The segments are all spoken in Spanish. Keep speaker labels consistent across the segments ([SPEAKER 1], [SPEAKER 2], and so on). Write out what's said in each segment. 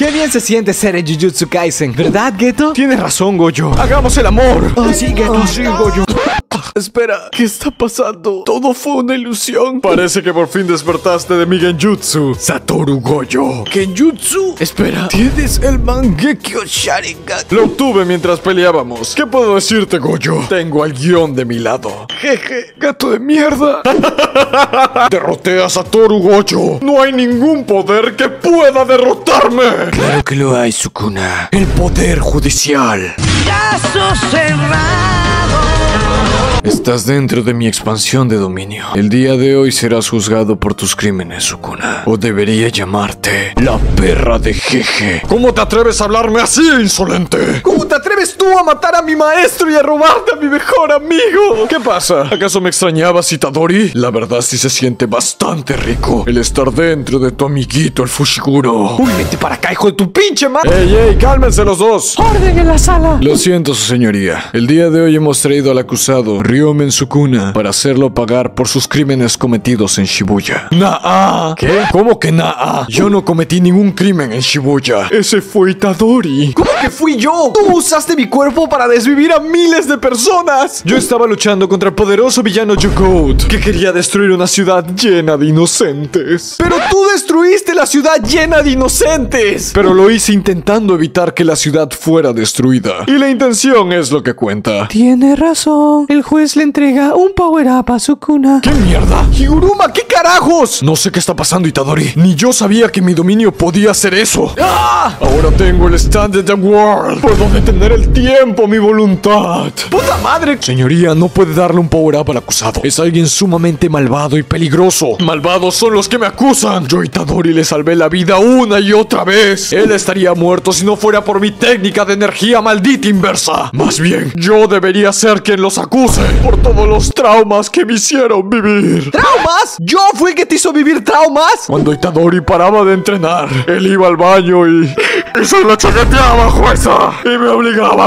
[SPEAKER 1] Qué bien se siente ser en Jujutsu Kaisen, ¿verdad, Geto? Tienes razón, Gojo. Hagamos el amor. Sí, Geto, sí, Gojo. Espera, ¿qué está pasando? ¿Todo fue una ilusión?
[SPEAKER 2] Parece que por fin despertaste de mi genjutsu, Satoru Gojo.
[SPEAKER 1] ¿Genjutsu? Espera, ¿tienes el Mangekyo Sharingan?
[SPEAKER 2] Lo obtuve mientras peleábamos. ¿Qué puedo decirte, Gojo? Tengo el guión de mi lado.
[SPEAKER 1] Jeje, gato de mierda.
[SPEAKER 2] Derroté a Satoru Gojo. No hay ningún poder que pueda derrotarme.
[SPEAKER 1] Claro que lo hay, Sukuna. El poder judicial.
[SPEAKER 3] Caso cerrado.
[SPEAKER 2] Estás dentro de mi expansión de dominio. El día de hoy serás juzgado por tus crímenes, Sukuna. O debería llamarte la perra de Jeje. ¿Cómo te atreves a hablarme así, insolente?
[SPEAKER 1] ¿Cómo te atreves tú a matar a mi maestro y a robarte a mi mejor amigo?
[SPEAKER 2] ¿Qué pasa? ¿Acaso me extrañabas, Itadori? La verdad sí se siente bastante rico el estar dentro de tu amiguito, el Fushiguro.
[SPEAKER 1] Uy, vete para acá, hijo de tu pinche madre.
[SPEAKER 2] ¡Ey, ey! ¡Cálmense los dos!
[SPEAKER 3] Orden en la sala.
[SPEAKER 2] Lo siento, su señoría. El día de hoy hemos traído al acusado Ryomen Sukuna para hacerlo pagar por sus crímenes cometidos en Shibuya. ¡Naa! ¿Qué? ¿Cómo que Naa? Yo no cometí ningún crimen en Shibuya. Ese fue Itadori.
[SPEAKER 1] ¿Cómo que fui yo? Tú usaste mi cuerpo para desvivir a miles de personas.
[SPEAKER 2] Yo estaba luchando contra el poderoso villano Yugout, que quería destruir una ciudad llena de inocentes.
[SPEAKER 1] Pero tú destruiste la ciudad llena de inocentes.
[SPEAKER 2] Pero lo hice intentando evitar que la ciudad fuera destruida. Y la intención es lo que cuenta.
[SPEAKER 3] Tiene razón. El juez le entrega un power-up a Sukuna.
[SPEAKER 2] ¿Qué mierda?
[SPEAKER 1] Higuruma, ¿qué carajos?
[SPEAKER 2] No sé qué está pasando, Itadori. Ni yo sabía que mi dominio podía hacer eso.
[SPEAKER 1] ¡Ah!
[SPEAKER 2] Ahora tengo el stand of the world. Puedo detener el tiempo, mi voluntad.
[SPEAKER 1] ¡Puta madre!
[SPEAKER 2] Señoría, no puede darle un power-up al acusado. Es alguien sumamente malvado y peligroso. Malvados son los que me acusan. Yo, Itadori, le salvé la vida una y otra vez. Él estaría muerto si no fuera por mi técnica de energía maldita inversa. Más bien, yo debería ser quien los acuse por todos los traumas que me hicieron vivir.
[SPEAKER 1] ¿Traumas? ¿Yo fui el que te hizo vivir traumas?
[SPEAKER 2] Cuando Itadori paraba de entrenar, él iba al baño y se lo chaqueteaba, jueza, y me obligaba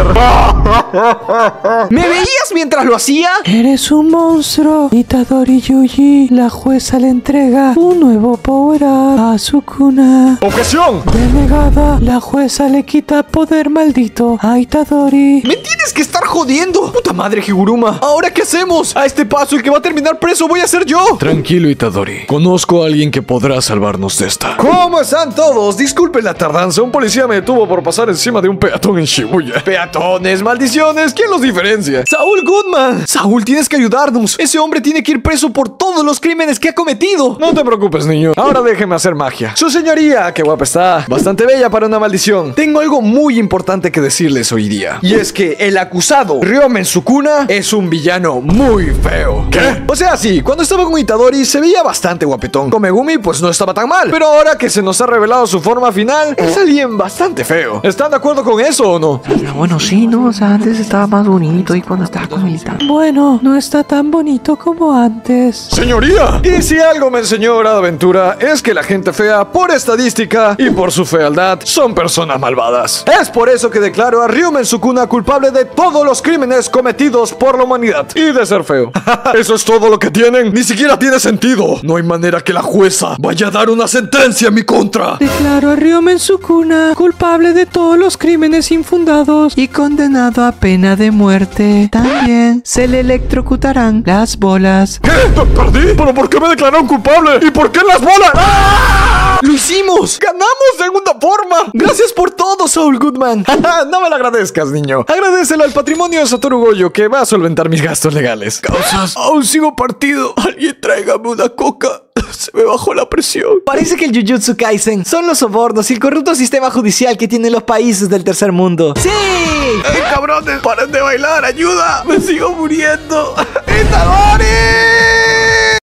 [SPEAKER 2] a ver.
[SPEAKER 1] ¿Me veías mientras lo hacía?
[SPEAKER 3] Eres un monstruo. Itadori Yuji. La jueza le entrega un nuevo power-up a Sukuna.
[SPEAKER 2] ¡Objeción!
[SPEAKER 3] Denegada. La jueza le quita poder maldito a Itadori.
[SPEAKER 1] ¡Me tienes que estar jodiendo! ¡Puta madre, Higuruma! ¿Ahora qué hacemos? A este paso el que va a terminar preso voy a ser yo.
[SPEAKER 2] Tranquilo, Itadori. Conozco a alguien que podrá salvarnos de esta.
[SPEAKER 1] ¿Cómo están todos? Disculpen la tardanza. Un policía me detuvo por pasar encima de un peatón en Shibuya. Peatones, maldiciones, ¿quién los diferencia? Saúl Goodman. Saúl, tienes que ayudarnos. Ese hombre tiene que ir preso por todos los crímenes que ha cometido.
[SPEAKER 2] No te preocupes, niño.
[SPEAKER 1] Ahora déjeme hacer magia. Su señoría, qué guapa está. Bastante bella para una maldición. Tengo algo muy importante que decirles hoy día. Y es que el acusado, Ryomen Sukuna, es un villano muy feo.
[SPEAKER 2] ¿Qué?
[SPEAKER 1] O sea, sí, cuando estaba con Itadori se veía bastante guapetón. Con Megumi, pues no estaba tan mal. Pero ahora que se nos ha revelado su forma final, es alguien bastante feo. ¿Están de acuerdo con eso o no?
[SPEAKER 4] Bueno, sí, ¿no? O sea, antes estaba más bonito y cuando estaba con él también.
[SPEAKER 3] Bueno, no está tan bonito como antes.
[SPEAKER 2] ¡Señoría!
[SPEAKER 1] Y si algo me enseñó Hora de Aventura es que la gente fea, por estadística y por su fealdad, son personas malvadas. Es por eso que declaro a Ryomen Sukuna culpable de todos los crímenes cometidos por la humanidad y de ser feo.
[SPEAKER 2] ¿Eso es todo lo que tienen? Ni siquiera tiene sentido. No hay manera que la jueza vaya a dar una sentencia en mi contra.
[SPEAKER 3] Declaro a Ryomen Sukuna culpable de todos los crímenes infundados y condenado a pena de muerte. También se le electrocutarán las bolas.
[SPEAKER 2] ¿Qué? ¿Perdí? ¿Pero por qué me declararon culpable? ¿Y por qué las bolas? ¡Ah!
[SPEAKER 1] ¡Lo hicimos! ¡Ganamos de alguna forma! ¡Gracias por todo, Saul Goodman! No me lo agradezcas, niño. Agradecelo al patrimonio de Satoru Gojo, que va a solventar mis gastos legales.
[SPEAKER 2] Causas, aún sigo partido. Alguien tráigame una coca. Se me bajó la presión.
[SPEAKER 1] Parece que el Jujutsu Kaisen son los sobornos y el corrupto sistema judicial que tienen los países del tercer mundo. ¡Sí!
[SPEAKER 2] ¡Ey, cabrones! ¡Paren de bailar! ¡Ayuda! ¡Me sigo muriendo! ¡Itadori!